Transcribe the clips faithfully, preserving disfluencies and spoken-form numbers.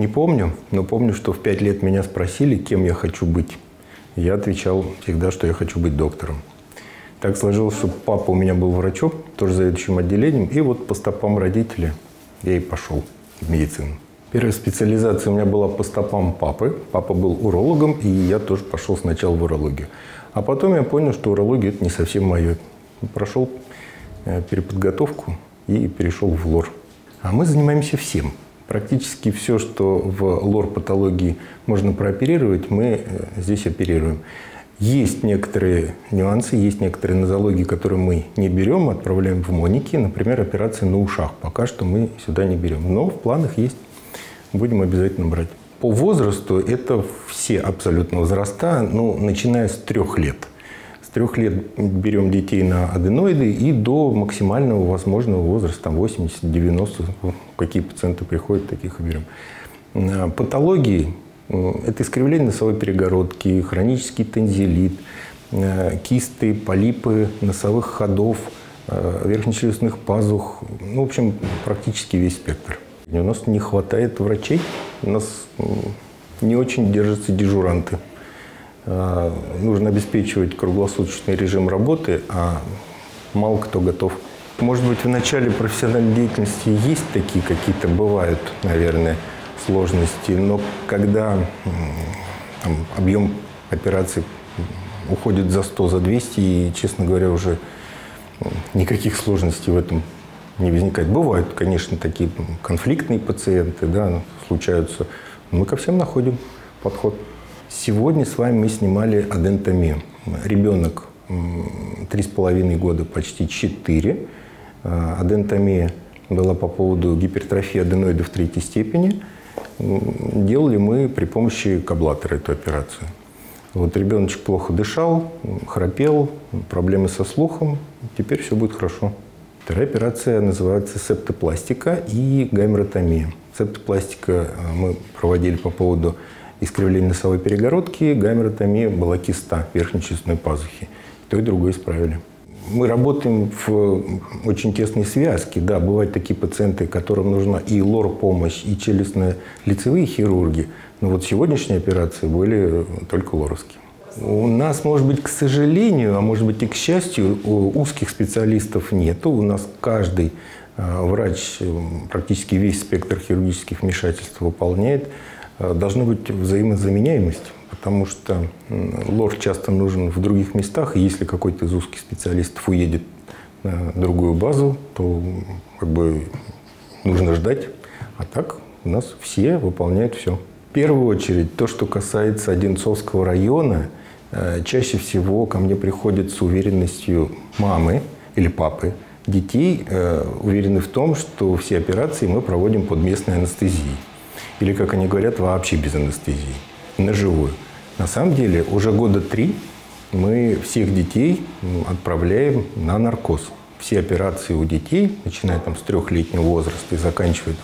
не помню, но помню, что в пять лет меня спросили, кем я хочу быть. Я отвечал всегда, что я хочу быть доктором. Так сложилось, что папа у меня был врачом, тоже заведующим отделением, и вот по стопам родителей я и пошел в медицину. Первая специализация у меня была по стопам папы. Папа был урологом, и я тоже пошел сначала в урологию. А потом я понял, что урология – это не совсем мое. Прошел переподготовку и перешел в лор. А мы занимаемся всем. Практически все, что в лор-патологии можно прооперировать, мы здесь оперируем. Есть некоторые нюансы, есть некоторые нозологии, которые мы не берем, отправляем в моники. Например, операции на ушах. Пока что мы сюда не берем. Но в планах есть. Будем обязательно брать. По возрасту это все абсолютно возраста, ну, начиная с трех лет. С трех лет берем детей на аденоиды и до максимального возможного возраста, восемьдесят-девяносто, какие пациенты приходят, таких и берем. Патологии – это искривление носовой перегородки, хронический танзелит, кисты, полипы носовых ходов, верхнечелюстных пазух, ну, в общем, практически весь спектр. У нас не хватает врачей, у нас не очень держатся дежуранты. Нужно обеспечивать круглосуточный режим работы, а мало кто готов. Может быть, в начале профессиональной деятельности есть такие какие-то, бывают, наверное, сложности, но когда там, объем операций уходит за сто, за двести, и, честно говоря, уже никаких сложностей в этом не возникает. Бывают, конечно, такие конфликтные пациенты, да, случаются. Мы ко всем находим подход. Сегодня с вами мы снимали адентомию. Ребенок три с половиной года, почти четыре. Адентомия была по поводу гипертрофии аденоидов третьей степени. Делали мы при помощи каблатора эту операцию. Вот ребеночек плохо дышал, храпел, проблемы со слухом. Теперь все будет хорошо. Вторая операция называется септопластика и гайморотомия. Септопластика мы проводили по поводу искривления носовой перегородки, гайморотомия была киста верхнечелюстной пазухи. То и другое исправили. Мы работаем в очень тесной связке. Да, бывают такие пациенты, которым нужна и лор-помощь, и челюстно-лицевые хирурги. Но вот сегодняшние операции были только лоровские. У нас, может быть, к сожалению, а может быть и к счастью, узких специалистов нет. У нас каждый врач практически весь спектр хирургических вмешательств выполняет. Должна быть взаимозаменяемость, потому что лор часто нужен в других местах. И если какой-то из узких специалистов уедет на другую базу, то как бы нужно ждать. А так у нас все выполняют все. В первую очередь, то, что касается Одинцовского района, чаще всего ко мне приходят с уверенностью мамы или папы детей, уверены в том, что все операции мы проводим под местной анестезией. Или, как они говорят, вообще без анестезии, на живую. На самом деле, уже года три мы всех детей отправляем на наркоз. Все операции у детей, начиная там, с трехлетнего возраста и заканчивая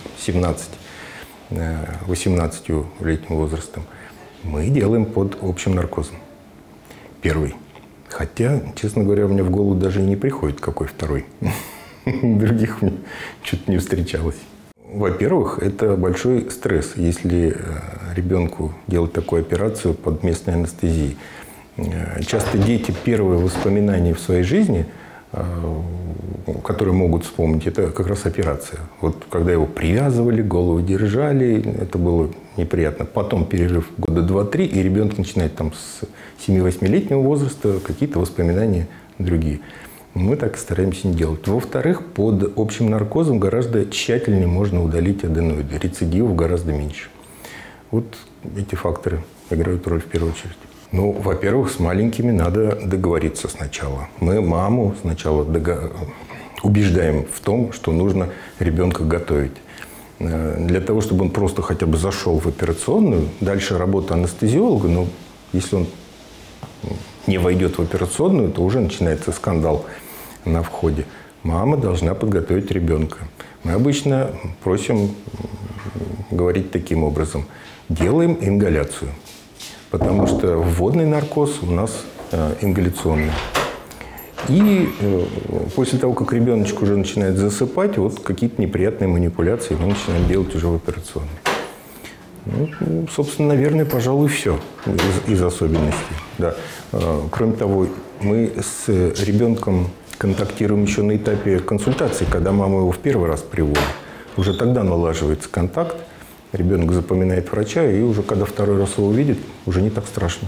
семнадцатью-восемнадцатилетним возрастом, мы делаем под общим наркозом. Первый. Хотя, честно говоря, у меня в голову даже и не приходит, какой второй. Других мне что-то не встречалось. Во-первых, это большой стресс, если ребенку делать такую операцию под местной анестезией. Часто дети первые воспоминания в своей жизни, которые могут вспомнить, это как раз операция. Вот когда его привязывали, голову держали, это было неприятно. Потом перерыв года два-три, и ребенок начинает там с семи-восьмилетнего возраста какие-то воспоминания другие. Мы так и стараемся не делать. Во-вторых, под общим наркозом гораздо тщательнее можно удалить аденоиды. Рецидивов гораздо меньше. Вот эти факторы играют роль в первую очередь. Ну, во-первых, с маленькими надо договориться сначала. Мы маму сначала дого... убеждаем в том, что нужно ребенка готовить. Для того, чтобы он просто хотя бы зашел в операционную, дальше работа анестезиолога, но если он не войдет в операционную, то уже начинается скандал на входе. Мама должна подготовить ребенка. Мы обычно просим говорить таким образом. Делаем ингаляцию. Потому что вводный наркоз у нас э, ингаляционный. И э, после того, как ребеночек уже начинает засыпать, вот какие-то неприятные манипуляции мы начинаем делать уже в операционной. Ну, собственно, наверное, пожалуй, все из, из особенностей. Да. Кроме того, мы с ребенком контактируем еще на этапе консультации, когда мама его в первый раз приводит. Уже тогда налаживается контакт, ребенок запоминает врача, и уже когда второй раз его увидит, уже не так страшно.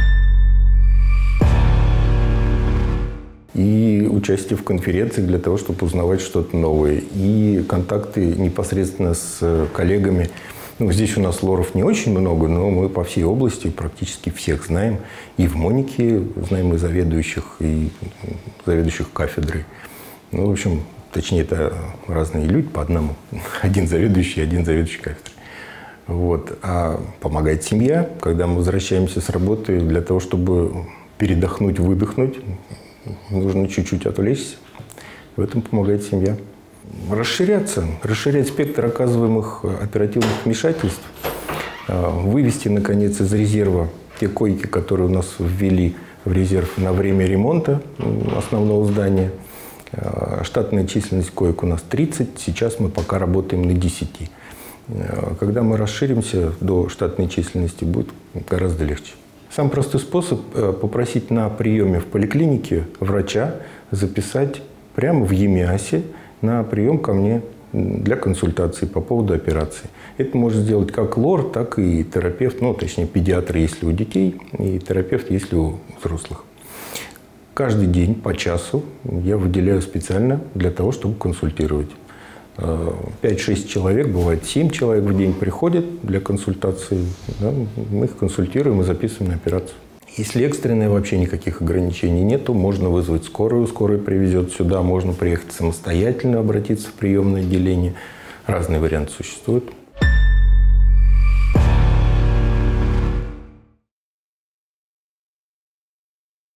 И участие в конференциях для того, чтобы узнавать что-то новое, и контакты непосредственно с коллегами. Ну, здесь у нас лоров не очень много, но мы по всей области практически всех знаем. И в Монике знаем и заведующих, и заведующих кафедрой. Ну, в общем, точнее, это разные люди по одному. Один заведующий, один заведующий кафедрой. Вот. А помогает семья, когда мы возвращаемся с работы, для того, чтобы передохнуть, выдохнуть, нужно чуть-чуть отвлечься. В этом помогает семья. Расширяться, расширять спектр оказываемых оперативных вмешательств, вывести, наконец, из резерва те койки, которые у нас ввели в резерв на время ремонта основного здания. Штатная численность коек у нас тридцать, сейчас мы пока работаем на десяти. Когда мы расширимся до штатной численности, будет гораздо легче. Самый простой способ – попросить на приеме в поликлинике врача записать прямо в ЕМИАСе на прием ко мне для консультации по поводу операции. Это может сделать как лор, так и терапевт, ну, точнее, педиатр, если у детей, и терапевт, если у взрослых. Каждый день по часу я выделяю специально для того, чтобы консультировать. пять-шесть человек, бывает семь человек в день приходят для консультации. Да, мы их консультируем и записываем на операцию. Если экстренное, вообще никаких ограничений нету, можно вызвать скорую, скорая привезет сюда, можно приехать самостоятельно, обратиться в приемное отделение. Разные варианты существуют.